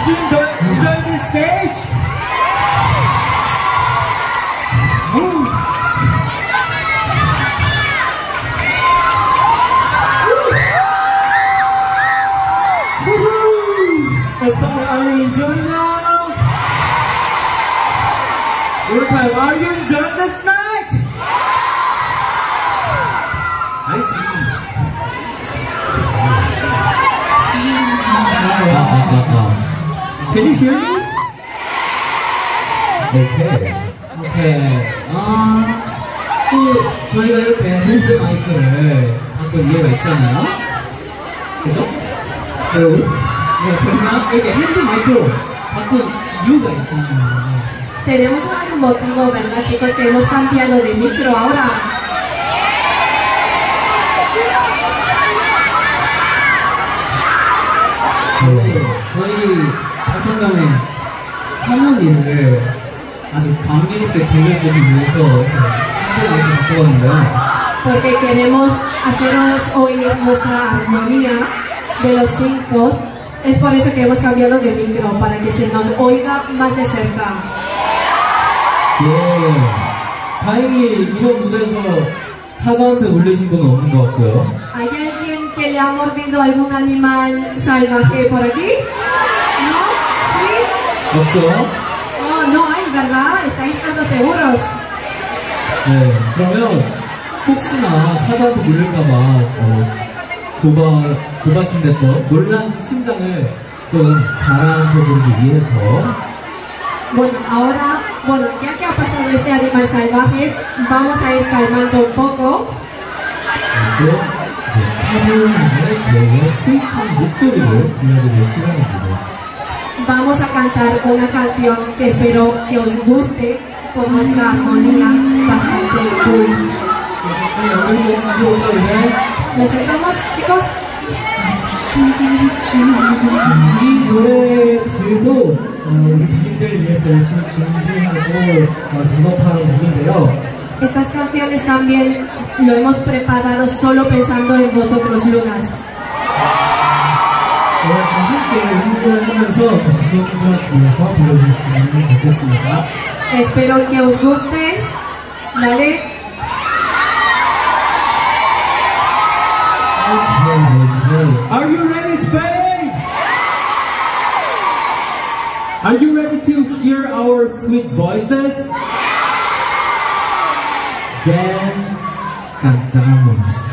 you enjoy this stage? Esther, are you enjoying now? One more time, are you enjoying this night? I see. Can you hear me? Okay. 오케이. 또 저희가 이렇게 핸드 마이크를 바꾼 이유가 있잖아요. 그죠? 네, 저희가 이렇게 핸드 마이크로 바꾼 이유가 있잖아요. Tenemos un motivo, ¿verdad, chicos? Que hemos cambiado de micro ahora. 저희 5명의 하모니를 아주 감미롭게 들려주기 위해서 핸드 마이크를 바꾸었는데요. Porque queremos haceros oír nuestra armonía de los 5. Es por eso que hemos cambiado de micro, para que se nos oiga más de cerca. 예. 다행히 이번 무대에서 사자한테 물리신 분은 없는 것 같고요. ¿Hay alguien que le ha mordido algún animal salvaje por aquí? ¿No? ¿Sí? 없죠? Oh, no hay, ¿verdad? ¿Estáis todos seguros? 네. 그러면 혹시나 사자한테 물릴까봐 조바심됐던 놀란 심장을 좀 가라앉혀보기 위해서 Bueno, ahora, ya que ha pasado este animal salvaje, vamos a ir calmando un poco. 또 차분하게 저희의 스윗한 목소리를 들려드릴 시간입니다. Vamos a cantar una canción que espero que os guste con nuestra armonía bastante dulce. ¿Nos sentamos, chicos? 이 노래들도 우리 부인들 위해서 열심히 준비하고 작업하는 곡인데요. Estas canciones también lo hemos preparado solo pensando en vosotros, Lunas. 함께 음악을 하면서 같이 수업을 주면서 불러주시면 좋겠습니다. Espero que os gustes, ¿vale? Okay. Are you ready, Spain? Are you ready to hear our sweet voices? Then, 깜짝 놀랐어.